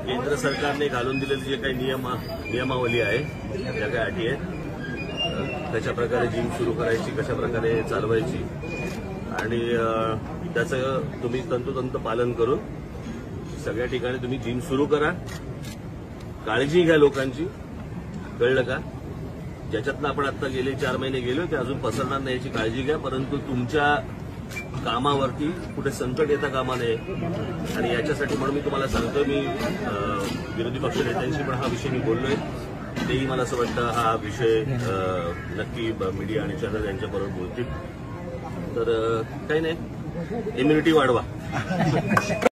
केंद्र सरकारने घालून दिलेली जे काही नियमावली आहे, ज्या काही अटी आहेत, कशा प्रकारे जिम सुरू करायची, कशा प्रकारे चालवायची आणि त्याचं तुम्ही तंतोतंत पालन करून सगळ्या ठिकाणी तुम्ही जिम सुरू करा. काळजी घ्या लोकांची, कळलं का? ज्याच्यातनं आपण आता गेले 4 महिने गेलो ते अजून पसरणार नाही याची काळजी घ्या. परंतु तुमच्या कामावरती कुठे संकट येता कामा नये आणि याच्यासाठी म्हणून मी तुम्हाला सांगतो, मी विरोधी पक्ष नेत्यांशी पण हा विषय मी बोललोय. तेही मला असं वाटतं हा विषय नक्की मीडिया आणि चॅनल यांच्याबरोबर बोलतील. तर काही नाही, इम्युनिटी वाढवा.